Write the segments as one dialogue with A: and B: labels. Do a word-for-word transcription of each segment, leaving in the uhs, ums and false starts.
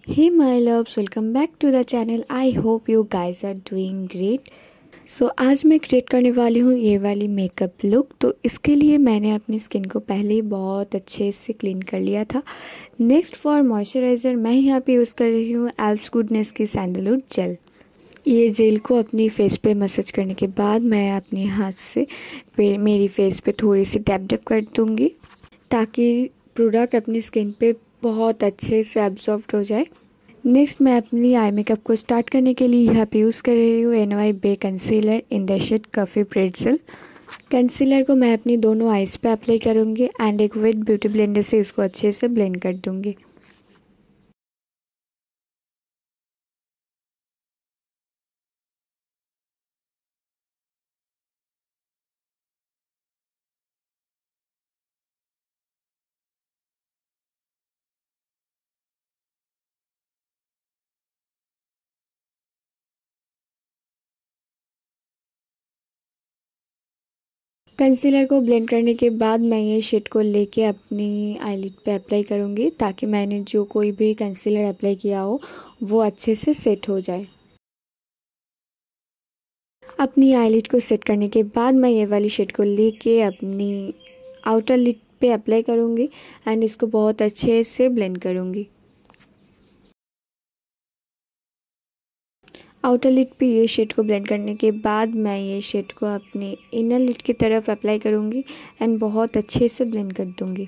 A: Hey my loves, welcome back to the channel. I hope you guys are doing great. So so, आज मैं create करने वाली हूँ ये वाली मेकअप लुक। तो इसके लिए मैंने अपनी स्किन को पहले ही बहुत अच्छे से क्लीन कर लिया था। नेक्स्ट फॉर मॉइस्चराइज़र मैं यहाँ पे यूज़ कर रही हूँ एल्प्स गुडनेस की सैंडलवुड जेल। ये जेल को अपनी फेस पे मसाज करने के बाद मैं अपने हाथ से मेरी फेस पे थोड़ी सी टैप टैप कर दूँगी ताकि प्रोडक्ट अपनी स्किन पे बहुत अच्छे से एब्जॉर्ब हो जाए। नेक्स्ट मैं अपनी आई मेकअप को स्टार्ट करने के लिए यहाँ पे यूज़ कर रही हूँ N Y Bae concealer in the shade coffee pretzel. Concealer को मैं अपनी दोनों आईज़ पे अप्लाई करूँगी एंड एक वेट ब्यूटी ब्लेंडर से इसको अच्छे से ब्लेंड कर दूँगी। कंसीलर को ब्लेंड करने के बाद मैं ये शेड को लेके अपनी आईलिड पे अप्लाई करूँगी ताकि मैंने जो कोई भी कंसीलर अप्लाई किया हो वो अच्छे से सेट हो जाए। अपनी आईलिड को सेट करने के बाद मैं ये वाली शेड को लेके अपनी आउटर लिड पे अप्लाई करूँगी एंड इसको बहुत अच्छे से ब्लेंड करूँगी। आउटर लिड पे ये शेड को ब्लेंड करने के बाद मैं ये शेड को अपने इनर लिड की तरफ अप्लाई करूँगी एंड बहुत अच्छे से ब्लेंड कर दूँगी।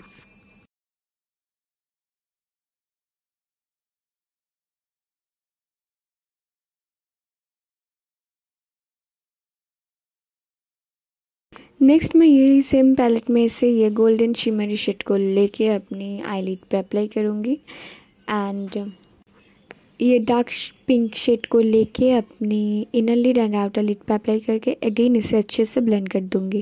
A: नेक्स्ट मैं यही सेम पैलेट में से ये गोल्डन शिमरी शेड को लेके अपनी आईलिड पे अप्लाई करूँगी एंड ये डार्क पिंक शेड को लेके अपनी inner lid and outer lid पे अप्लाई करके अगेन इसे अच्छे से ब्लेंड कर दूँगी।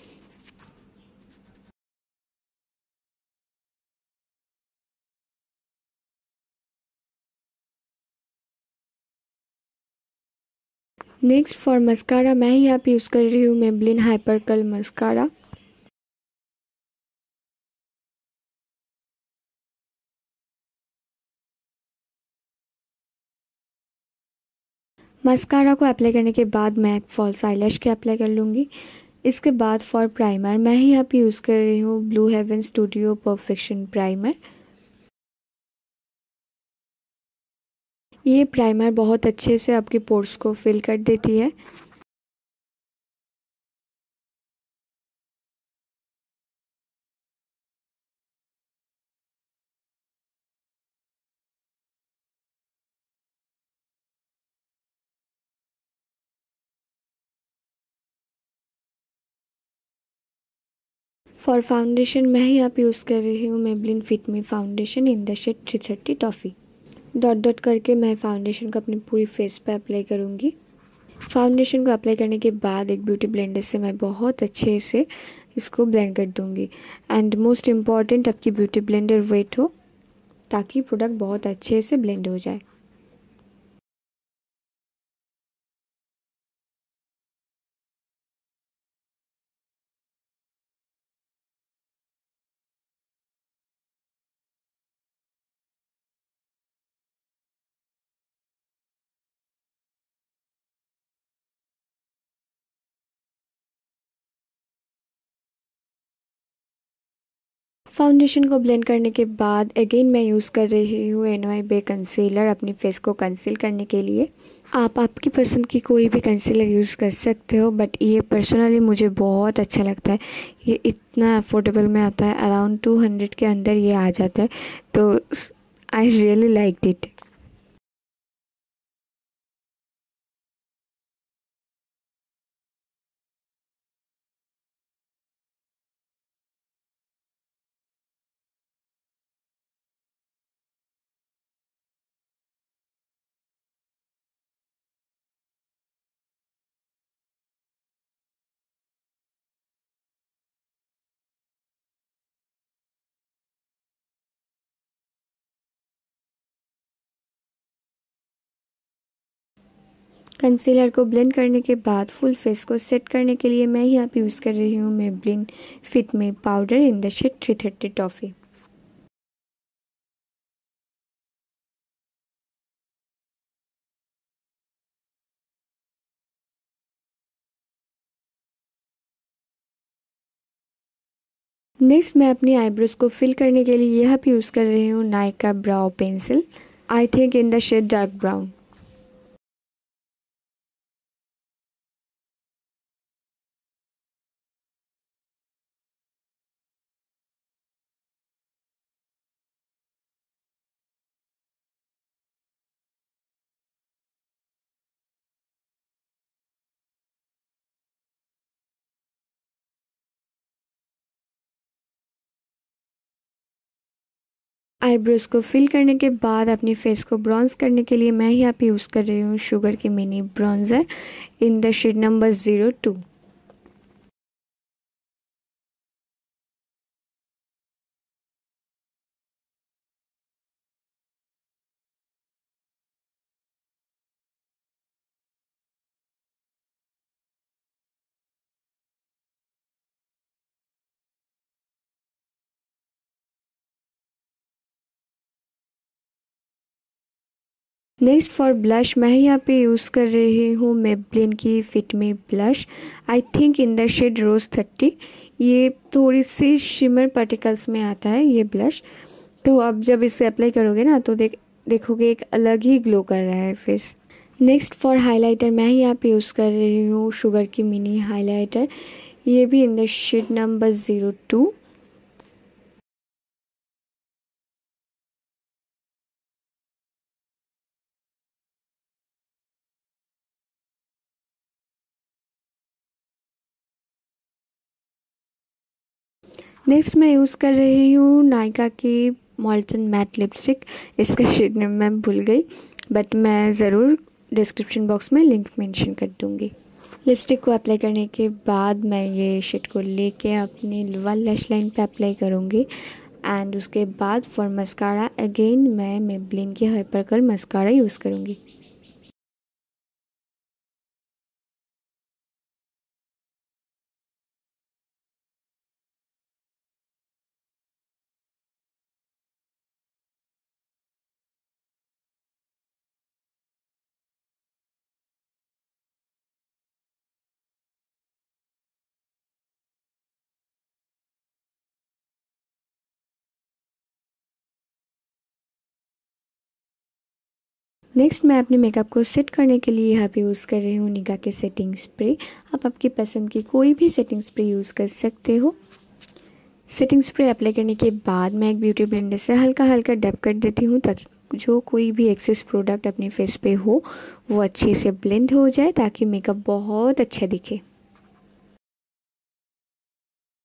A: नेक्स्ट फॉर मस्कारा मैं यहाँ पे यूज़ कर रही हूँ Maybelline hyper curl mascara. Mascara को अप्लाई करने के बाद मैं एक फॉल्स आईलैश के अप्लाई कर लूँगी। इसके बाद फॉर प्राइमर मैं ही यहाँ पे यूज़ कर रही हूँ Blue Heaven studio perfection primer. ये प्राइमर बहुत अच्छे से आपके पोर्स को फिल कर देती है। फॉर फाउंडेशन मैं यहाँ पे यूज़ कर रही हूँ Maybelline fit me foundation in the shade three thirty toffee. Dot dot करके मैं फाउंडेशन को अपनी पूरी फेस पे अप्लाई करूँगी। फाउंडेशन को अप्लाई करने के बाद एक ब्यूटी ब्लेंडर से मैं बहुत अच्छे से इसको ब्लेंड कर दूँगी एंड मोस्ट इम्पॉर्टेंट आपकी ब्यूटी ब्लेंडर वेट हो ताकि प्रोडक्ट बहुत अच्छे से ब्लेंड हो जाए। फाउंडेशन को ब्लेंड करने के बाद अगेन मैं यूज़ कर रही हूँ एन वाई बे कंसीलर अपनी फेस को कंसील करने के लिए। आप आपकी पसंद की कोई भी कंसीलर यूज़ कर सकते हो बट ये पर्सनली मुझे बहुत अच्छा लगता है। ये इतना अफोर्डेबल में आता है, अराउंड टू हंड्रेड के अंदर ये आ जाता है, तो I really like it. Concealer को ब्लेंड करने के बाद फुल फेस को सेट करने के लिए मैं यहाँ पे यूज़ कर रही हूँ Maybelline fit me powder in the shade three thirty toffee. Next मैं अपनी आईब्रोज को फिल करने के लिए यहाँ पे यूज़ कर रही हूँ Nykaa brow pencil, I think in the shade dark brown. Eyebrows को फिल करने के बाद अपनी फेस को ब्रॉन्ज करने के लिए मैं यहाँ पे यूज़ कर रही हूँ शुगर की mini bronzer in the shade number zero two. Next for blush मैं यहाँ पे यूज़ कर रही हूँ मेबलिन की fit me blush, I think in the shade rose thirty. ये थोड़ी सी शिमर पार्टिकल्स में आता है ये ब्लश। तो अब जब इसे अप्लाई करोगे ना तो देख देखोगे एक अलग ही ग्लो कर रहा है फेस। नेक्स्ट फॉर हाइलाइटर मैं यहाँ पे यूज़ कर रही हूँ शुगर की मिनी हाइलाइटर, ये भी in the shade number zero two. Next मैं यूज़ कर रही हूँ नायका की मॉल्टन मैट लिपस्टिक, इसका शेड नेम मैं भूल गई बट मैं ज़रूर डिस्क्रिप्शन बॉक्स में लिंक मेंशन कर दूँगी। लिपस्टिक को अप्लाई करने के बाद मैं ये शेड को लेके अपनी लोअर लैश लाइन पे अप्लाई करूँगी एंड उसके बाद फॉर मस्कारा अगेन मैं मेबलिन की हाइपर कर्ल मस्कारा यूज़ करूँगी। नेक्स्ट मैं अपने मेकअप को सेट करने के लिए यहाँ पे यूज़ कर रही हूँ निगा के सेटिंग स्प्रे। आप आपकी पसंद की कोई भी सेटिंग स्प्रे यूज़ कर सकते हो। सेटिंग स्प्रे अप्लाई करने के बाद मैं एक ब्यूटी ब्लेंडर से हल्का हल्का डैब कर देती हूँ ताकि जो कोई भी एक्सेस प्रोडक्ट अपने फेस पे हो वो अच्छे से ब्लेंड हो जाए ताकि मेकअप बहुत अच्छा दिखे।